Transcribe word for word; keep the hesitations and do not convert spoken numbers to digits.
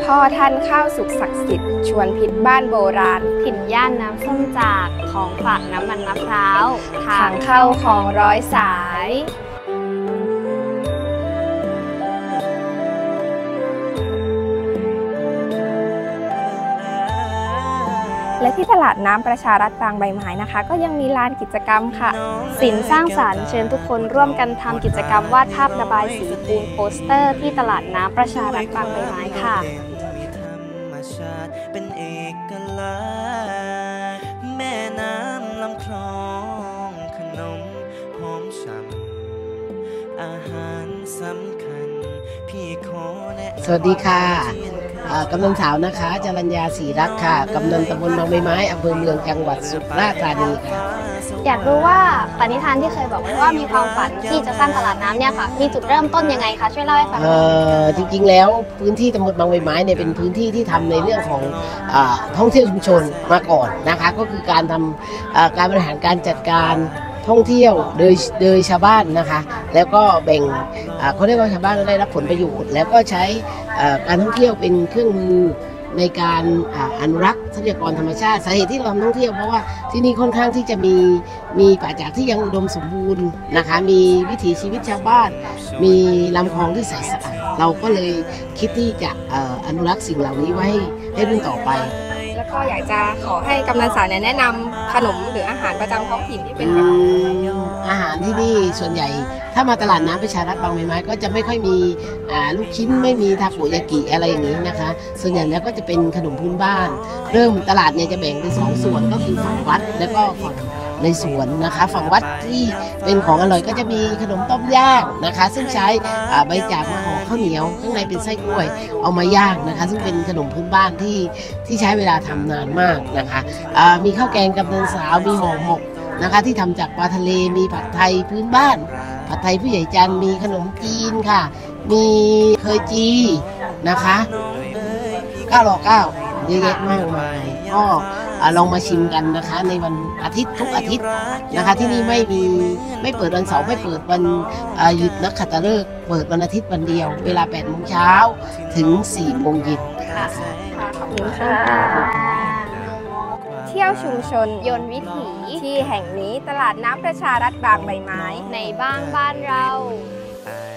พ่อท่านข้าวสุกศักดิ์สิทธิ์ชวนพิษบ้านโบราณถิ่นย่านน้ำส้มจากของฝากน้ำมันมะพร้าวทางเข้าของร้อยสายและที่ตลาดน้ำประชารัฐบางใบไม้นะคะก็ยังมีลานกิจกรรมค่ะศิลป์สร้างสรรค์เชิญทุกคนร่วมกันทำกิจกรรมวาดภาพระบายสีปูนโปสเตอร์ที่ตลาดน้ำประชารัฐบางใบไม้ค่ะเป็นเอกลักษณ์แม่น้ำลำคลองขนมหอมฉ่ำอาหารสำคัญพี่ขอแนะสวัสดีค่ะกำนันสาวนะคะจรัญญาศรีรักค่ะกำนันตำบลบางใบไม้อำเภอเมืองจังหวัดสุราษฎร์ธานีค่ะอยากรู้ว่าปณิธานที่เคยบอกไว้ว่ามีความฝันที่จะสร้างตลาดน้ำเนี่ยค่ะมีจุดเริ่มต้นยังไงคะช่วยเล่าให้ฟังหน่อยจริงๆแล้วพื้นที่ตำบลบางใบไม้เนี่ยเป็นพื้นที่ที่ทำในเรื่องของท่องเที่ยวชุมชนมาก่อนนะคะก็คือการทำการบริหารการจัดการท่องเที่ยวโดยโดยชาวบ้านนะคะแล้วก็แบ่งเขาเรียกว่าชาวบ้านได้รับผลประโยชน์แล้วก็ใช้การท่องเที่ยวเป็นเครื่องมือในการอนุรักษ์ทรัพยากรธรรมชาติสาเหตุที่เราทำท่องเที่ยวเพราะว่าที่นี่ค่อนข้างที่จะมีมีป่าจากที่ยังอุดมสมบูรณ์นะคะมีวิถีชีวิตชาวบ้านมีลำคลองที่ใสสะอาดเราก็เลยคิดที่จะอนุรักษ์สิ่งเหล่านี้ไว้ให้รุ่นต่อไปแล้วก็อยากจะขอให้กำนันสาวแนะนำขนมหรืออาหารประจำท้องถิ่นที่เป็นแบบอาหารที่นี่ส่วนใหญ่ถ้ามาตลาดน้ำประชารัฐบางใบไม้ก็จะไม่ค่อยมีลูกชิ้นไม่มีทาโกยากิอะไรอย่างนี้นะคะส่วนใหญ่แล้วก็จะเป็นขนมพื้นบ้านเริ่มตลาดเนี่ยจะแบ่งเป็นสองส่วนก็คือฝั่งวัดแล้วก็ฝั่งในสวนนะคะฝั่งวัดที่เป็นของอร่อยก็จะมีขนมต้มย่างนะคะซึ่งใช้ใบจากมาห่อข้าวเหนียวข้างในเป็นไส้กล้วยเอามาย่างนะคะซึ่งเป็นขนมพื้นบ้านที่ที่ใช้เวลาทำนานมากนะคะมีข้าวแกงกำนันสาวมีห่อหมกนะคะที่ทำจากปลาทะเลมีผัดไทยพื้นบ้านผัดไทยผู้ใหญ่จันมีขนมจีนค่ะมีเคยจีนะคะเก้าหล่อเก้าเยอะแยะมากมายก็ลองมาชิมกันนะคะในวันอาทิตย์ทุกอาทิตย์นะคะที่นี่ไม่มีไม่เปิดวันเสาร์ไม่เปิดวันหยุดนักขัตฤกษ์เปิดวันอาทิตย์วันเดียวเวลาแปดโมงเช้าถึงสี่โมงเย็นค่ะขอบคุณค่ะเที่ยวชุมชนยนต์วิถีที่แห่งนี้ตลาดน้ำประชารัฐบางใบไม้ในบ้านบ้านเรา